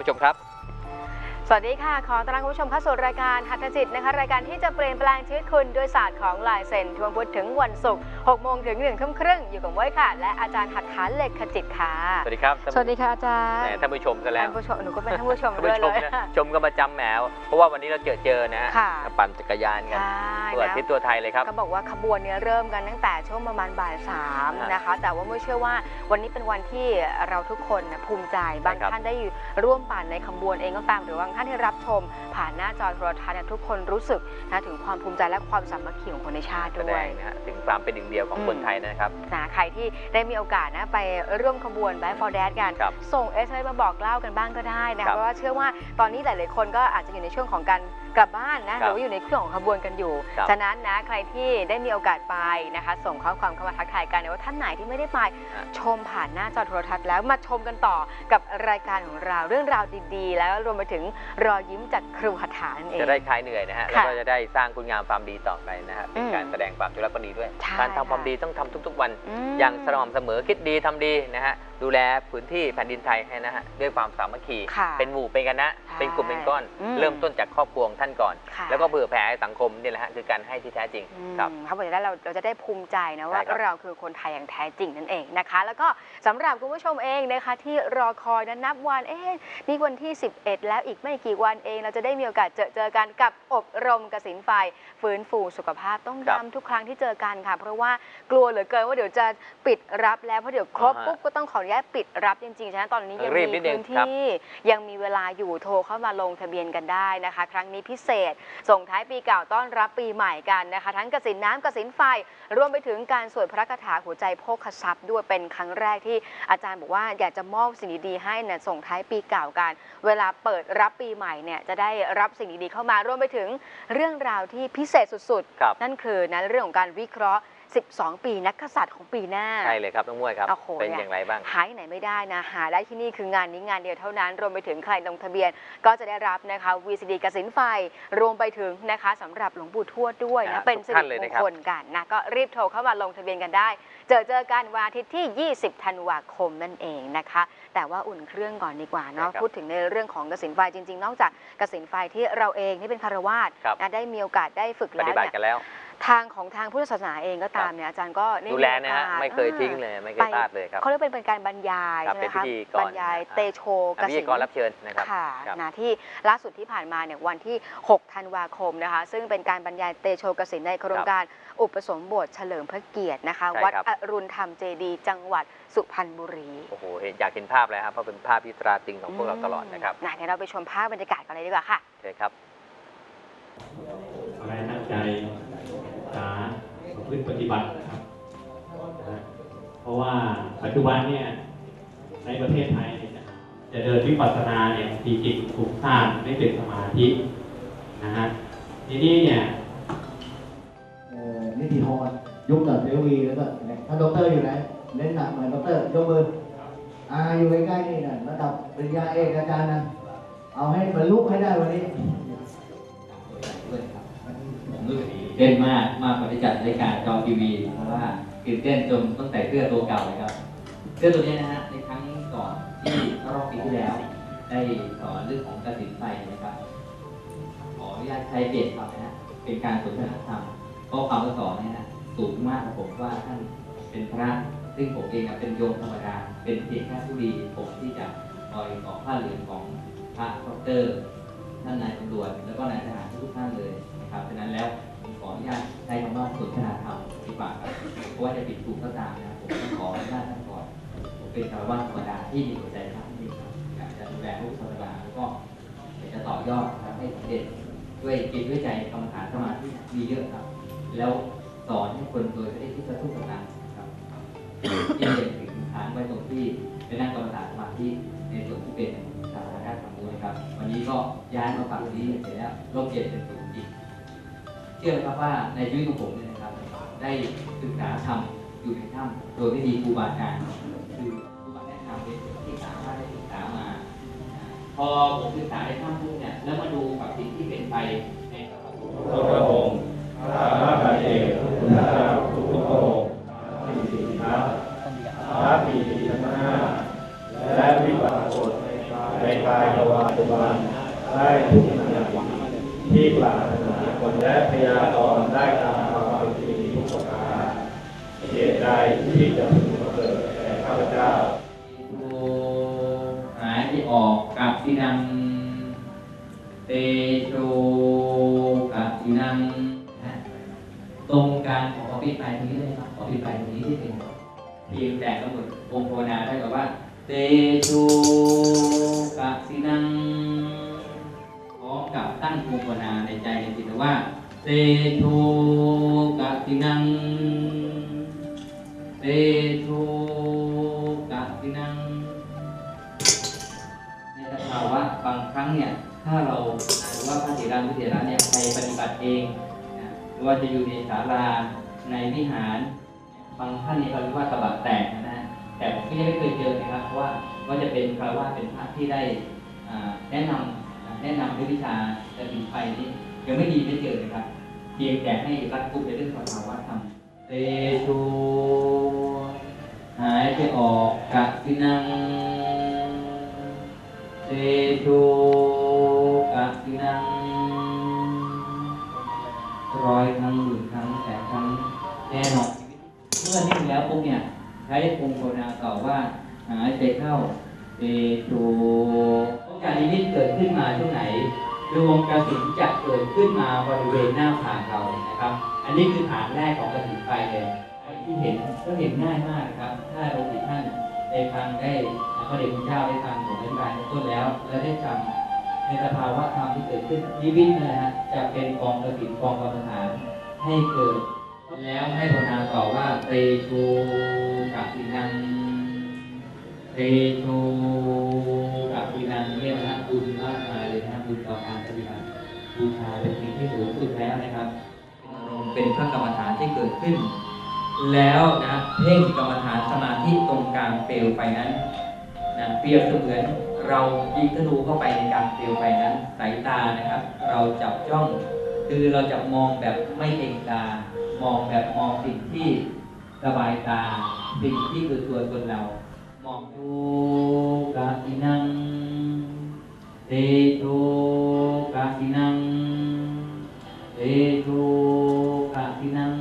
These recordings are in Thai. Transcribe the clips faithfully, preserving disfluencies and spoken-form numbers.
ผู้ชมครับสวัสดีค่ะขอต้อนรับคุณผู้ชมเข้าสู่รายการหัตถจิตนะคะรายการที่จะเปลี่ยนแปลงชีวิตคุณด้วยศาสตร์ของลายเซ็นทุกวันพุธถึงวันศุกร์หกโมงถึงหนึ่งทุ่มครึ่งอยู่กับเว้ยค่ะและอาจารย์หัตถาเลขจิตค่ะสวัสดีครับสวัสดีค่ะอาจารย์ท่านผู้ชมซะแล้วท่านผู้ชมหนูก็เป็นท่านผู้ชมด้วยเลยชมกันประจำแหมเพราะว่าวันนี้เราเจอเจอนะฮะปั่นจักรยานกันตัวอาทิตย์ตัวไทยเลยครับก็บอกว่าขบวนนี้เริ่มกันตั้งแต่ช่วงประมาณบ่ายสามนะคะแต่ว่าไม่เชื่อว่าวันนี้เป็นวันที่เราทุกคนภูมิใจบางท่านได้ร่วมปั่นในขบวนเองก็ตามหรือบางท่านที่รับชมผ่านหน้าจอโทรทัศน์ทุกคนรู้สึกนะถึงความภูมิใจและความสามัคคีของคนในชาติด้วยนะฮะถึงความเป็นหนึ่งเดียวของคนไทยนะครับนะใครที่ได้มีโอกาสนะไปร่วมขบวน Back for Dad กันส่ง เอส เอ็ม เอส มาบอกเล่ากันบ้างก็ได้นะเพราะว่าเชื่อว่าตอนนี้หลายๆคนก็อาจจะอยู่ในช่วงของการกลับบ้านนะหรือว่าอยู่ในช่วงของขบวนกันอยู่ฉะนั้นนะใครที่ได้มีโอกาสไปนะคะส่งข้อความเข้ามาทักทายกันนะว่าท่านไหนที่ไม่ได้ไปชมผ่านหน้าจอโทรทัศน์แล้วมาชมกันต่อกับรายการของเราเรื่องราวดีๆแล้วรวมไปถึงรอยยิ้มจากครูหัตถานั่นเองจะได้คลายเหนื่อยนะฮะแล้วก็จะได้สร้างคุณงามความดีต่อไปนะฮะเป็นการแสดงความจงรักภักดีด้วยการทำความดีต้องทำทุกๆวันอย่างสม่ำเสมอคิดดีทำดีนะฮะดูแลพื้นที่แผ่นดินไทยให้นะฮะด้วยความสามัคคีเป็นหมู่เป็นคณะเป็นกลุ่มเป็นก้อนเริ่มต้นจากครอบครัวท่านก่อนแล้วก็เผื่อแผ่สังคมนี่แหละฮะคือการให้ที่แท้จริงครับครับวันนี้เราเราจะได้ภูมิใจนะว่าเราคือคนไทยอย่างแท้จริงนั่นเองนะคะแล้วก็สำหรับคุณผู้ชมเองนะคะที่รอคอยนั้นนับวันเอ๊ะนี่วันที่สิบเอ็ดแล้วอีกไม่กี่วันเองเราจะได้มีโอกาสเจอเจอกันกับอบรมกสิณไฟฟื้นฟูสุขภาพต้องย้ำทุกครั้งที่เจอกันค่ะเพราะว่ากลัวเหลือเกินว่าเดี๋ยวจะปิดรับแล้วเพราะเดี๋ยวครบปุ๊บก็ต้องขออนุญาตปิดรับจริงๆฉะนั้นตอนนี้ยังมีพื้นที่ยังมีเวลาอยู่โทรเข้ามาลงทะเบียนกันได้นะคะครั้งนี้พิเศษส่งท้ายปีเก่าต้อนรับปีใหม่กันนะคะทั้งกสิณน้ำกสิณไฟรวมไปถึงการสวดพระคาถาหัวใจโภคทรัพย์ด้วยเป็นครั้งแรกที่อาจารย์บอกว่าอยากจะมอบสิ่งดีๆให้เนี่ยส่งท้ายปีเก่ากันเวลาเปิดรับปีใหม่เนี่ยจะได้รับสิ่งดีๆเข้ามารวมไปถึงเรื่องราวที่พิเศษสุดๆนั่นคือนะเรื่องของการวิเคราะห์สิบสองปีนักกษัตริย์ของปีหน้าใช่เลยครับน้องมวยครับเป็นอย่างไรบ้างหายไหนไม่ได้นะหาได้ที่นี่คืองานนี้งานเดียวเท่านั้นรวมไปถึงใครลงทะเบียนก็จะได้รับนะคะ วี ซี ดี กสิณไฟรวมไปถึงนะคะสำหรับหลวงปู่ทวดด้วยนะเป็นสิริมงคลกันนะก็รีบโทรเข้ามาลงทะเบียนกันได้เจอเจอกันวันอาทิตย์ที่ยี่สิบธันวาคมนั่นเองนะคะแต่ว่าอุ่นเครื่องก่อนดีกว่าเนาะพูดถึงในเรื่องของกสิณไฟจริงๆนอกจากกสิณไฟที่เราเองที่เป็นคฤหัสถ์นะได้มีโอกาสได้ฝึกแล้วเนี่ยทางของทางพุทธศาสนาเองก็ตามเนี่ยอาจารย์ก็ดูแลนะฮะไม่เคยทิ้งเลยไม่เคยพลาดเลยครับเขาเรียกเป็นการบรรยายใช่ไหมคะบรรยายเตโชกสิณรับเชิญนะครับค่ะนะที่ล่าสุดที่ผ่านมาเนี่ยวันที่หกธันวาคมนะคะซึ่งเป็นการบรรยายเตโชกสิณในโครงการอุปสมบทเฉลิมพระเกียรตินะคะวัดอรุณธรรมเจดีย์จังหวัดสุพรรณบุรีโอ้โหอยากเห็นภาพเลยครับเพราะเป็นภาพที่ตราตรึงของพวกเราตลอดนะครับเดี๋ยวเราไปชมภาพบรรยากาศกันเลยดีกว่าค่ะใช่ครับอะไรตั้งใจหาพื้นปฏิบัติครับเพราะว่าปัจจุบันเนี่ยในประเทศไทยจะเดินวิปัสสนาเนี่ยทีจิตถูกสร้างไม่เป็นสมาธินะฮะทีนี้เนี่ยนิติฮอนยุคกับเดวีแล้วก็ถ้าด็อกเตอร์อยู่ไหนเน้นหนักหน่อยด็อกเตอร์ยกมืออาอยู่ใกล้ๆนี่นะระดับปริญญาเอกอาจารย์นะเอาให้บรรลุให้ได้วันนี้เต้นมากมากกว่าที่จัดรายการจอทีวีเพราะว่าตื่นเต้นจนต้องใส่เสื้อตัวเก่าเลยครับเสื้อตัวนี้นะฮะในครั้งก่อนที่รอบปีที่แล้วได้สอนเรื่องของกสิณไฟนะครับขออนุญาตใช้เปลี่ยนคำนะฮะเป็นการสนทนาธรรมเพราะความสอนเนี่ยนะสูงมากครับผมว่าท่านเป็นพระซึ่งผมเองเป็นโยมธรรมดาเป็นเพียงแค่ผู้ดีผมที่จะคอยต่อผ้าเหลืองของพระดร.ท่านนายตำรวจแล้วก็นายทหารทุกท่านเลยนะครับฉะนั้นแล้วขออนุญาตใช้คำว่าสนทนาธรรมดีกว่าเพราะว่าจะผิดถูกก็ตามนะผมต้องขออนุญาตท่านก่อนผมเป็นคารวะธรรมดาที่มีหัวใจรักนี่ครับอยากจะดูแลผู้ศาสนาแล้วก็อยากจะต่อยอดทำให้สำเร็จด้วยจิตด้วยใจกรรมฐานสมาธิมีเยอะครับแล้วสอนให้คนโดยไม่ได้คิดจะทุกข์กับนางครับที่เด่นถึงฐานไว้ตรงที่เป็นนั่งกรรมฐานสมาธิในส่วนที่เป็นสาระธรรมนะครับวันนี้ก็ย้ายมาฝั่งนี้เสร็จแล้วโลกเปลี่ยนเป็นศูนย์จริงเชื่อครับว่าในชีวิตของผมเนี่ยนะครับได้ศึกษาธรรมอยู่ในถ้ำโดยไม่มีครูบาอาจารย์คือครูบาอาจารย์แนะนำที่สามารถได้ศึกษามาพอผมศึกษาในถ้ำปุ๊บเนี่ยแล้วมาดูกับสิ่งที่เป็นไปในสังคมพระองค์พระมหาเอกพระพุทธเจ้าทุกพระองค์มีสิทธิพระพระมีสิทธิทั้งห้าและวิปัสสนาในกายในกายภาวะปัจจุบันได้ทุกนาทีที่ปรารถนาคนและพยากรณ์ได้ตามความเป็นจริงทุกประการเหตุใดที่จะพึงเกิดแก่ข้าพเจ้าหายที่ออกกับที่นังเตโชกับที่นังตรงการขอพิจารณาตรงนี้เลยครับขอพิจารณาตรงนี้ที่เป็นเพียงแต่กำหนดองค์ภาวนาได้กับว่าเตโชกับที่นังพร้อมกับตั้งองค์ภาวนาในใจในจิตว่าเตโชกับที่นังเตโชกับที่นังในสภาวะบางครั้งเนี่ยถ้าเราหรือว่าพระเถระวิเถระเนี่ยไปปฏิบัติเองนะหรือว่าจะอยู่ในศาลาในวิหารบางท่านเนี่ยเขาเรียกว่าตบะแตกนะแต่ผมก็ยังไม่เคยเจอนะครับเพราะว่าก็จะเป็นคารวะเป็นพระที่ได้แนะนำแนะนำในวิชาแต่ถึงไปนี้ยังไม่ดีไม่เจอนะครับเพียงแต่ให้รัดกุมในเรื่องสภาวะธรรมเตโชหายใจออกกะทินังเตโชกะทินังร้อยครั้งหมื่นครั้งแสนครั้งแน่นอนเมื่อนิ่งแล้วปุ๊บเนี่ยใช้องค์ภาวนาต่อว่าหายใจเข้าเตโชการนิมิตเกิดขึ้นมาช่วงไหนดวงกสิณจะเกิดขึ้นมาบริเวณหน้าผากเรานะครับอันนี้คือฐานแรกของกสิณไฟเลยที่เห็นก็เห็นง่ายมากนะครับถ้าเราติดท่านได้ฟังได้พระเดชคุณเจ้าได้ฟังผมอธิบายในต้นแล้วและได้จำในสภาวะธรรมที่เกิดขึ้นนิมิตนะฮะจะเป็นกองกสิณกองกรรมฐานให้เกิดแล้วให้ภาวนาต่อว่าเตโชกสิณังเตโชกสิณังเนี่ยนะบุญมากมายเลยนะบุญต่อการปฏิบัติบูชาเป็นสิ่งที่สูงสุดแล้วนะครับเป็นพระกรรมฐานที่เกิดขึ้นแล้วนะเพ่งกรรมฐานสมาธิตรงกลางเปลวไฟนั้นนะเปรียบเสมือนเรายิงธนูเข้าไปในกลางเปลวไฟนั้นสายตานะครับเราจับจ้องคือเราจะมองแบบไม่เองตามองแบบมองสิ่งที่สบายตาสิ่งที่คือตัวตนเรามองดูกาสินังเตโชกาสินังเตโชกาสินัง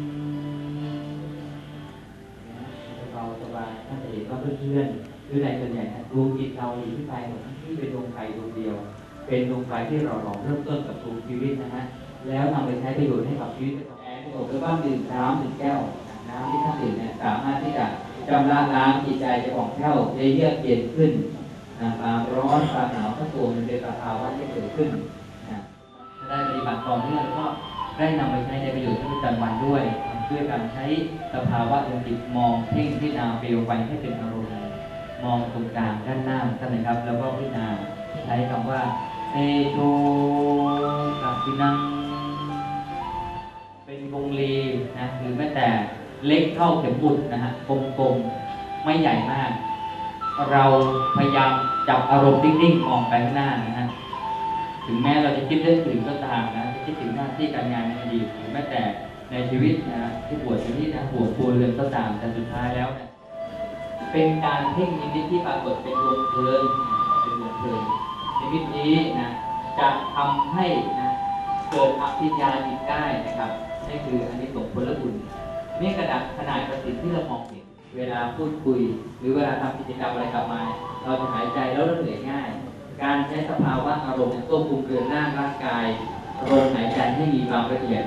เบาสบายท่านจะเห็นว่าเพื่อนๆคือในส่วนใหญ่ดวงจิตเราอยู่ที่ใจหมดที่เป็นดวงไฟดวงเดียวเป็นดวงไฟที่เราหล่อเริ่มต้นกับดวงชีวิตนะฮะแล้วนำไปใช้ประโยชน์ให้กับชีวิตแอร์ที่อบหรือบ้านดื่มน้ำถึงแก้วน้ำที่ท่านดื่มเนี่ยสามารถที่จะชำระล้างจิตใจจะผ่องแผ้วได้เยือกเย็นขึ้นความร้อนความหนาวทั้งปวงมันเป็นสภาวะที่เกิดขึ้นถ้าได้ปฏิบัติต่อเนื่องก็ได้นำไปใช้ในประโยชน์ในประจำวันด้วยด้วยการใช้สภาวะดวงจิตมองเพ่งพิจารณาเปลวไฟให้เป็นอารมณ์มองตรงกลางด้านหน้าท่านนะครับแล้วก็พิจารณาใช้คำว่าเตโชกสินังเป็นวงรีนะหรือแม้แต่เล็กเท่าเข็มบุตรนะฮะกลมๆไม่ใหญ่มากเราพยายามจับอารมณ์นิ่งๆมองไปข้างหน้านะฮะถึงแม้เราจะคิดเรื่องอื่นก็ตามนะจะคิดถึงหน้าที่การงานในอดีตหรือแม้แต่ในชีวิตนะที่ปวดชีวิตนะปวดปวดเรือนก็ตามแต่สุดท้ายแล้วเนี่ยเป็นการเพ่งนิมิตที่ปรากฏเป็นดวงเพลิงเป็นดวงเพลิงนิมิตนี้นะจะทำให้นะเกิดอภิญญาจิตได้นะครับนี่คืออันนี้ของผลบุญนี่กระดับขนาดประสิทธิ์ที่เรามองเห็นเวลาพูดคุยหรือเวลาทำกิจกรรมอะไรกลับมาเราจะหายใจแล้วเราเหนื่อยง่ายการใช้สภาวะอารมณ์ควบคุมเดินหน้าร่างกายลมหายใจให้มีความละเอียด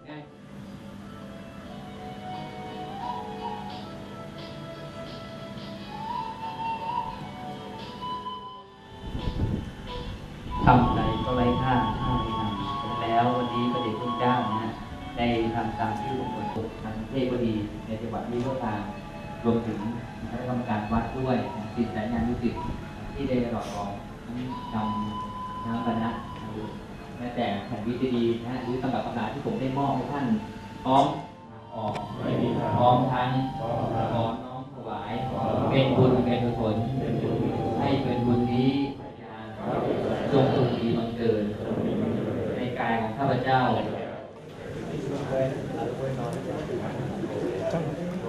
ทำอะไรก็ไร้ค่าค่าไม่ทำแล้ววันนี้พระเดชพระเจ้านะได้ทำตามที่ผมกดทางเทพดีในจังหวัดนี้ก็ตามรวมถึงคณะกรรมการวัดด้วยสิทธิสายงานลูกศิษย์ที่ได้หล่อหลอมนำน้ำบรรณะแม้แต่แผ่นวิจดีนะหรือตำรับตำราที่ผมได้มอบให้ท่านพร้อมออกพร้อมทั้งขอน้อมถวายเป็นบุญเป็นกุศลให้เป็นบุญนี้จงสุขดีบังเกิดในกายของข้าพเจ้า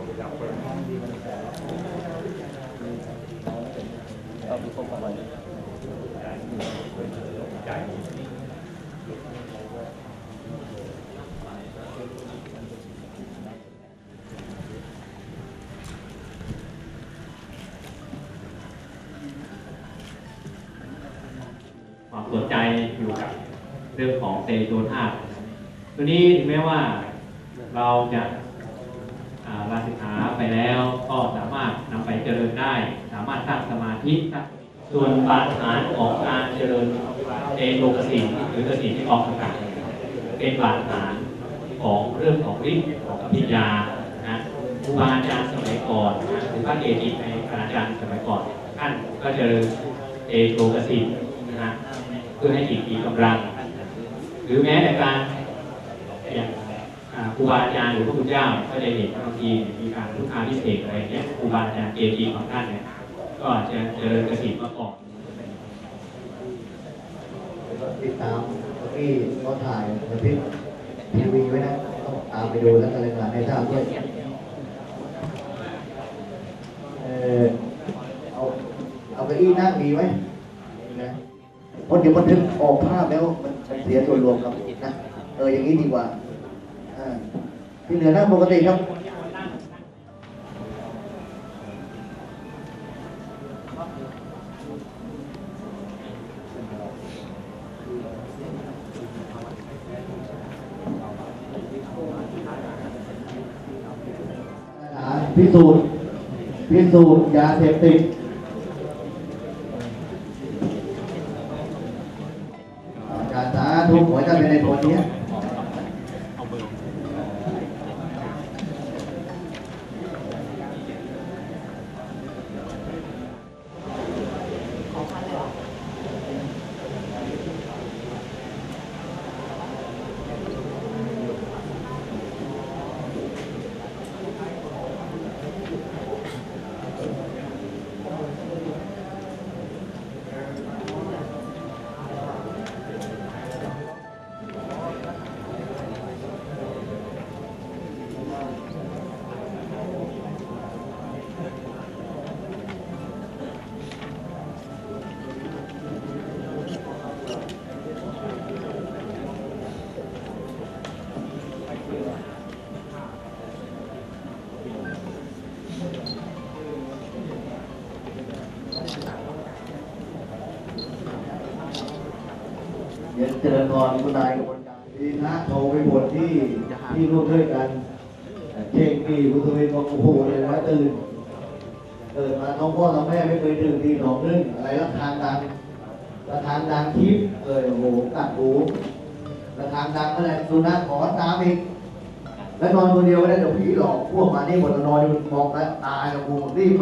เอาไปพบกันความสนใจอยู่กับเรื่องของเซโซธาตุตัวนี้ถึงแม้ว่าเราจะลาสิกขาไปแล้วก็สามารถนำไปเจริญได้ สามารถสร้างสมาธิส่วนบาดฐานของการเจริญเอโลกสิทธิ์หรือกสิทธิ์ที่ออกอากาศเป็นบาดฐานของเรื่องของฤทธิ์ของอภิญญานะครูบาอาจารย์สมัยก่อนนะหรือพระเกจิในคณาจารย์สมัยก่อนท่านก็เจริญเอโลกสิทธิ์นะเพื่อให้จิตมีกำลังหรือแม้แต่การอย่างครูบาอาจารย์หรือพระพุทธเจ้าก็จะเห็นบางทีมีการพุทธาพิเศษอะไรเงี้ยครูบาอาจารย์เกจิของท่านเนี่ยก็อาจจะเจริญกสิทธิ์มาก่อนติดตามที่เขาถ่ายในพิทีวีไว้นะต้องตามไปดูแล้วกันเลยนะให้ทราบด้วยเออเอาเอาไปอี้นั่งดีไว้นะเพราะเดี๋ยวมันถึงออกภาพแล้วมันเสียส่วนรวมครับนะเอออย่างนี้ดีกว่าอ่าที่เหลือนั่งปกติครับพิสูจน์พิสูจน์ยาเสพติดอาจารย์สาธุขอให้ท่านเป็นในผลนี้เจริญพรคุณนายกบฏการดีนะโทรไปบทที่ที่ร่วมด้วยกันเช่งที่คุณทวีบอกโอ้โหเลยนะตื่นเกิดมาท้องพ่อท้องแม่ไม่เคยตื่นทีสองนึงอะไรละทางดังละทางดังทิพย์เออโอ้โหกัดหูละทางดังอะไรสุนัขขอตามอีกแล้วนอนคนเดียวไม่ได้เดี๋ยวผีหลอกพวกมานี่หมดนอนมองแล้วตายแล้วกูรีบไป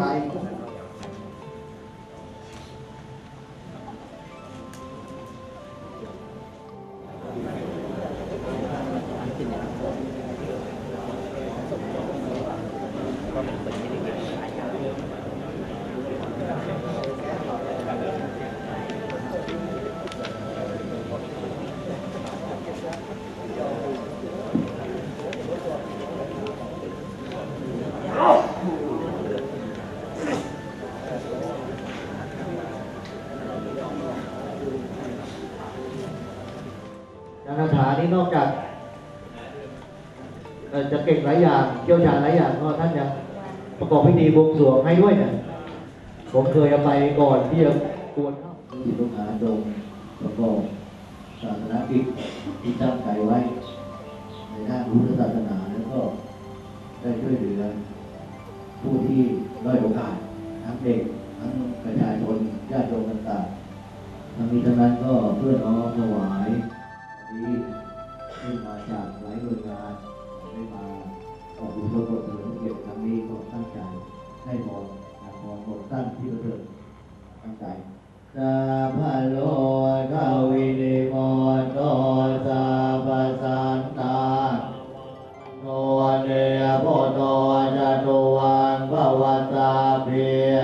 อาจารย์คาถานี่นอกจากจะเก่งหลายอย่างเชี่ยวชาญหลายอย่างก็ท่านยังประกอบพิธีบวงสรวงให้ด้วยนะผมเคยเอาไปก่อนที่จะกวนเข้าที่ลูกหาดงประกอบศาสนกิจที่ตั้งใจไว้ในด้านพุทธศาสนาแล้วก็ได้ช่วยเหลือผู้ที่ด้อยโอกาสทั้งเด็กทั้งประชาชนญาติโยมต่างๆทั้งนี้ทั้งนั้นก็เพื่อน้อมถวายที่ที่มาจากหลายหน่วยงานได้มาออกบุญกุศลเฉลิมพระเกียรติครั้งนี้ก็ตั้งใจให้พรพรบทตั้งที่ประเสริฐตั้งใจสัพพะโลกวินิโมโตสัพพสันตาโนเนโพโตจะตุวังภวตาเพีย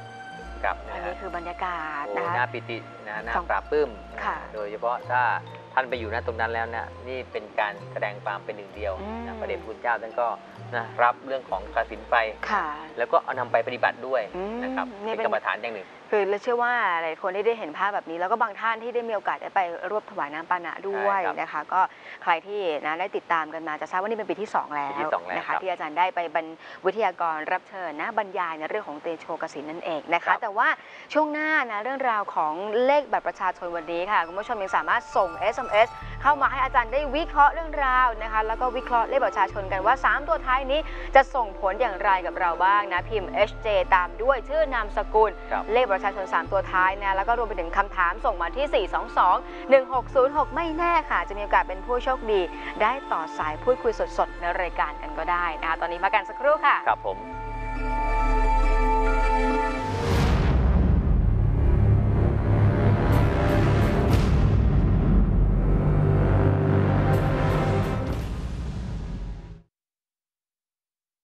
อันนี้คือบรรยากาศนะคะน่าปิตินะน่าปราบปลื้มค่ะโดยเฉพาะถ้าท่านไปอยู่ณตรงนั้นแล้วเนี่ยนี่เป็นการแสดงความเป็นหนึ่งเดียวอืมนะพระเดชพระคุณเจ้าท่านก็นะรับเรื่องของกฐินไปค่ะแล้วก็เอานำไปปฏิบัติด้วยอืมนะครับนี่เป็นเป็นกรรมฐานอย่างหนึ่งคือเราเชื่อว่าหลายคนที่ได้เห็นภาพแบบนี้แล้วก็บางท่านที่ได้มีโอกาสได้ไปร่วมถวายน้ำปานะด้วยใช่ครับนะคะ ก็ใครที่นะได้ติดตามกันมาจะทราบว่านี่เป็นปีที่สองแล้วปีที่สองแล้วนะครัคะบที่อาจารย์ได้ไปบรรวิทยากรรับเชิญนะบรรยายในเรื่องของเตโชกสินนั่นเองนะครัคะบแต่ว่าช่วงหน้านะเรื่องราวของเลขบัตรประชาชนวันนี้ค่ะคุณผู้ชมยังสามารถส่ง เอส เอ็ม เอส เข้ามาให้อาจารย์ได้วิเคราะห์เรื่องราวนะคะแล้วก็วิเคราะห์เลขบัตรประชาชนกันว่าสามตัวท้ายนี้จะส่งผลอย่างไรกับเราบ้างนะพิมพ์ เอช เจ ตามด้วยชื่อนามสกุลครับเลขบัตรประชาชน สาม ตัวท้ายนะแล้วก็รวมไปถึงคำถามส่งมาที่ สี่ สอง สอง หนึ่ง หก ศูนย์ หก ไม่แน่ค่ะ จะมีโอกาสเป็นผู้โชคดี ได้ต่อสายพูดคุยสดๆ ในรายการกันก็ได้นะคะตอนนี้พักกันสักครู่ค่ะครับผม